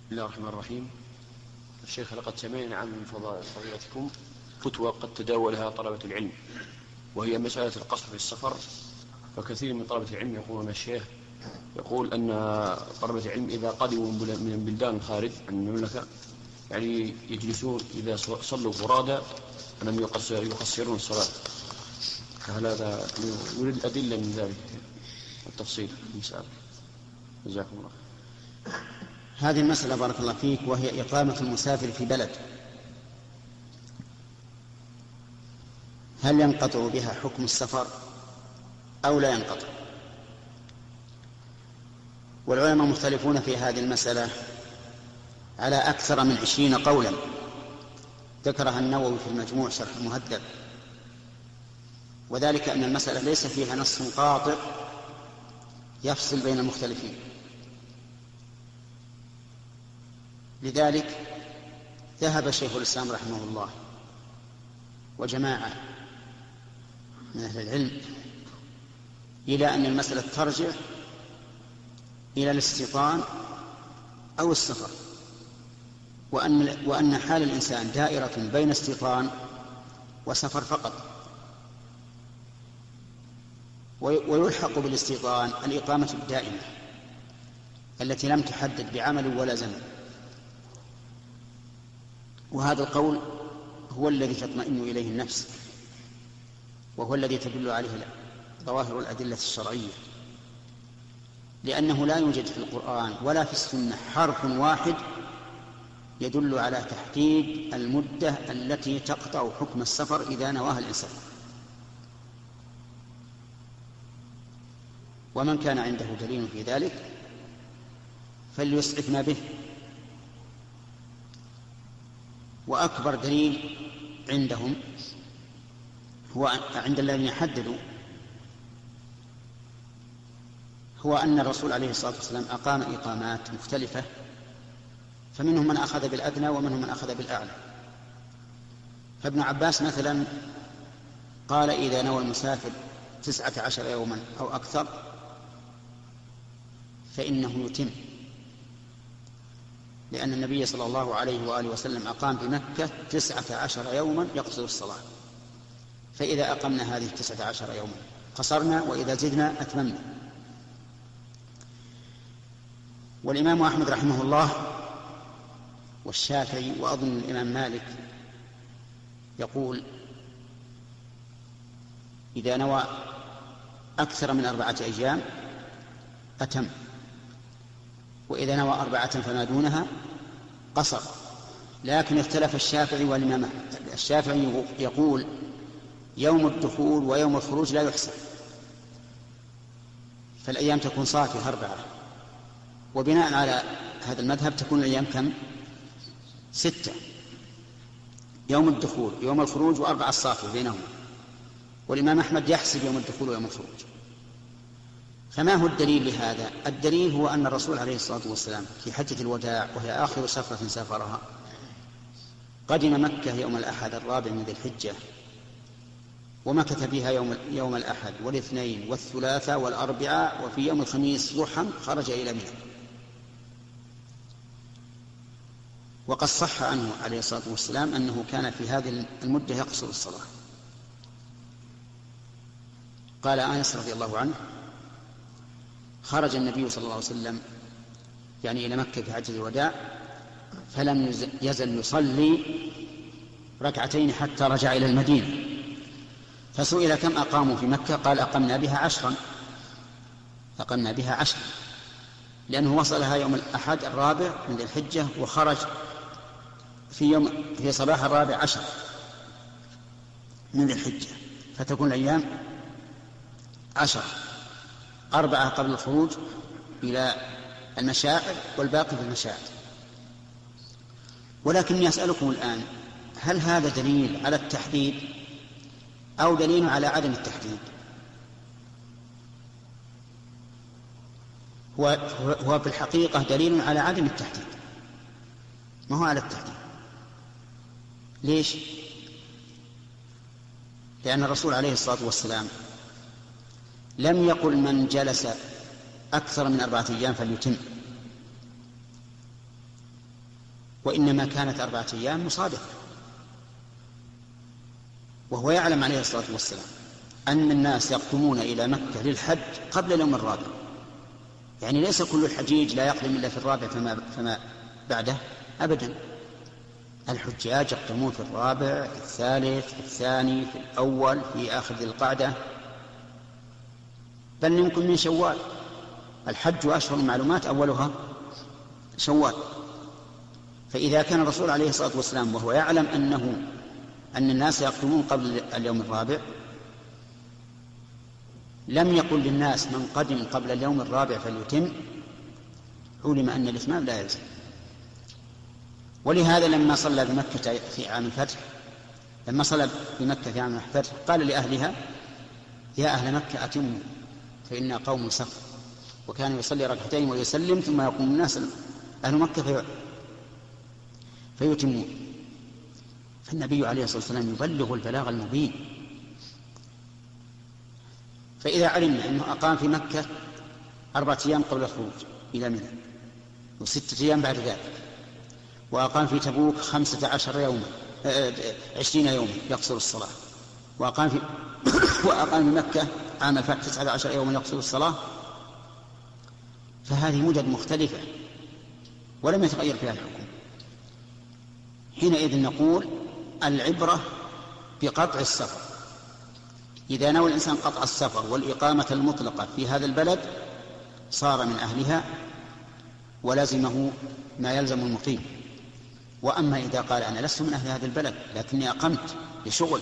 بسم الله الرحمن الرحيم. الشيخ، لقد سمعنا عن فضيلتكم فتوى قد تداولها طلبة العلم، وهي مسألة القصر في السفر. فكثير من طلبة العلم يقولون الشيخ يقول أن طلبة العلم إذا قدموا من بلدان خارج عن المملكة يعني يجلسون إذا صلوا فرادى أنهم يقصرون الصلاة. فهل هذا نريد أدلة من ذلك التفصيل المسألة؟ جزاكم الله. هذه المسألة بارك الله فيك، وهي إقامة المسافر في بلد، هل ينقطع بها حكم السفر أو لا ينقطع؟ والعلماء مختلفون في هذه المسألة على أكثر من 20 قولا ذكرها النووي في المجموع شرح المهذب، وذلك أن المسألة ليس فيها نص قاطع يفصل بين المختلفين. لذلك ذهب شيخ الإسلام رحمه الله وجماعة من أهل العلم إلى أن المسألة ترجع إلى الاستيطان أو السفر، وأن حال الإنسان دائرة بين استيطان وسفر فقط، ويلحق بالاستيطان الإقامة الدائمة التي لم تحدد بعمل ولا زمن. وهذا القول هو الذي تطمئن إليه النفس، وهو الذي تدل عليه ظواهر الأدلة الشرعية، لأنه لا يوجد في القرآن ولا في السنة حرف واحد يدل على تحديد المدة التي تقطع حكم السفر إذا نواها الإنسان. ومن كان عنده دليل في ذلك فليسعفنا به. وأكبر دليل عندهم هو عند الذين يحددوا هو أن الرسول عليه الصلاة والسلام أقام إقامات مختلفة، فمنهم من أخذ بالأدنى ومنهم من أخذ بالأعلى. فابن عباس مثلا قال إذا نوى المسافر 19 يوما أو أكثر فإنه يتم، لأن النبي صلى الله عليه وآله وسلم أقام بمكة 19 يوما يقصر الصلاة، فإذا أقمنا هذه 19 يوما قصرنا، وإذا زدنا أتممنا. والإمام أحمد رحمه الله والشافعي وأظن الإمام مالك يقول إذا نوى أكثر من 4 أيام أتم، وإذا نوى 4 فما دونها قصر. لكن اختلف الشافعي والإمام أحمد. الشافعي يقول يوم الدخول ويوم الخروج لا يحسب، فالأيام تكون صافية 4، وبناء على هذا المذهب تكون الأيام كم؟ 6، يوم الدخول يوم الخروج و4 الصافية بينهم. والإمام أحمد يحسب يوم الدخول ويوم الخروج. فما هو الدليل لهذا؟ الدليل هو أن الرسول عليه الصلاة والسلام في حجة الوداع، وهي آخر سفرة سافرها، قدم مكة يوم الأحد 4 من ذي الحجة، ومكث بها يوم الأحد والاثنين والثلاثاء والأربعاء، وفي يوم الخميس ضحى خرج إلى منى. وقد صح عنه عليه الصلاة والسلام أنه كان في هذه المدة يقصر الصلاة. قال أنس رضي الله عنه خرج النبي صلى الله عليه وسلم يعني إلى مكة في حجة الوداع فلم يزل يصلي 2 حتى رجع إلى المدينة، فسئل كم أقاموا في مكة؟ قال أقمنا بها 10. أقمنا بها 10 لأنه وصلها يوم الأحد 4 من ذي الحجة، وخرج في صباح 14 من ذي الحجة، فتكون الأيام 10، 4 قبل الخروج إلى المشاعر والباقي في المشاعر. ولكن أسألكم الآن، هل هذا دليل على التحديد أو دليل على عدم التحديد؟ هو في الحقيقة دليل على عدم التحديد، ما هو على التحديد. ليش؟ لأن الرسول عليه الصلاة والسلام لم يقل من جلس أكثر من 4 أيام فليتم، وإنما كانت 4 أيام مصادفة، وهو يعلم عليه الصلاة والسلام أن الناس يقدمون إلى مكة للحج قبل اليوم الرابع، يعني ليس كل الحجيج لا يقدم إلا في الرابع فما بعده أبدا. الحجاج يقدمون في الرابع، في الثالث، في الثاني، في الأول، في آخر ذي القعدة، بل يمكن من شوال. الحج أشهر المعلومات أولها شوال. فإذا كان الرسول عليه الصلاة والسلام وهو يعلم أن الناس يقدمون قبل اليوم الرابع لم يقل للناس من قدم قبل اليوم الرابع فليتم، علم أن الإتمام لا يلزم. ولهذا لما صلى بمكة في عام الفتح قال لأهلها: يا أهل مكة أتموا فإنا قوم سفر. وكان يصلي 2 ركعتين ويسلم ثم يقوم الناس أهل مكة فيتمون. فالنبي عليه الصلاة والسلام يبلغ البلاغ المبين. فإذا علمنا أنه أقام في مكة 4 أيام قبل الخروج إلى منى، و6 أيام بعد ذلك، وأقام في تبوك 15 يوما 20 يوما يقصر الصلاة، وأقام في مكة عام الفتح 19 يوما يقصر الصلاة، فهذه مدد مختلفة ولم يتغير فيها الحكم. حينئذ نقول العبرة بقطع السفر. إذا نوى الإنسان قطع السفر والإقامة المطلقة في هذا البلد صار من أهلها ولزمه ما يلزم المقيم. وأما إذا قال: أنا لست من أهل هذا البلد لكني أقمت لشغل،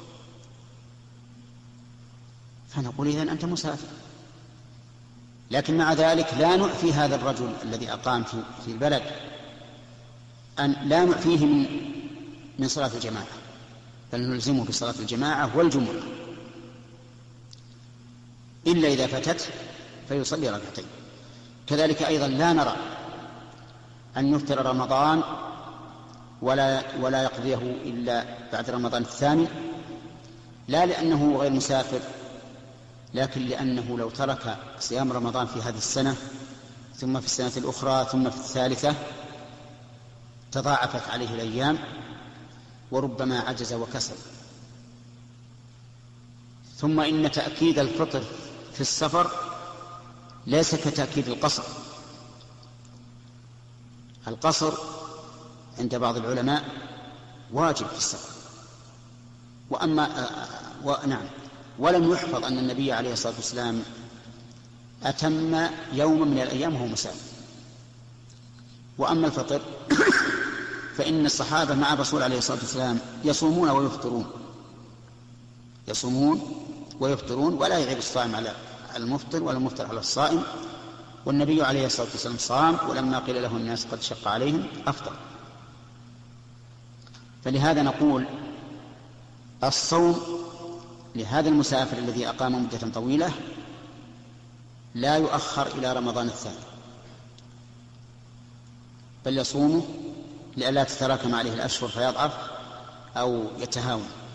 فنقول: إذن أنت مسافر. لكن مع ذلك لا نعفي هذا الرجل الذي أقام في البلد، أن لا نعفيه من صلاة الجماعة، بل نلزمه بصلاة الجماعة والجمعة، إلا إذا فتت فيصلي 2 ركعتين. كذلك أيضا لا نرى أن يفطر رمضان ولا يقضيه إلا بعد رمضان الثاني، لا لأنه غير مسافر، لكن لأنه لو ترك صيام رمضان في هذه السنة ثم في السنة الأخرى ثم في الثالثة تضاعفت عليه الأيام وربما عجز وكسل. ثم إن تأكيد الفطر في السفر ليس كتأكيد القصر. القصر عند بعض العلماء واجب في السفر، ولم يحفظ أن النبي عليه الصلاة والسلام أتم يوم من الأيام وهو مسافر. وأما الفطر فإن الصحابة مع الرسول عليه الصلاة والسلام يصومون ويفطرون ولا يعيب الصائم على المفطر ولا المفطر على الصائم. والنبي عليه الصلاة والسلام صام، ولما قيل له الناس قد شق عليهم أفطر. فلهذا نقول الصوم لهذا المسافر الذي أقام مدة طويلة لا يؤخر إلى رمضان الثاني، بل يصومه لئلا تتراكم عليه الأشهر فيضعف أو يتهاون.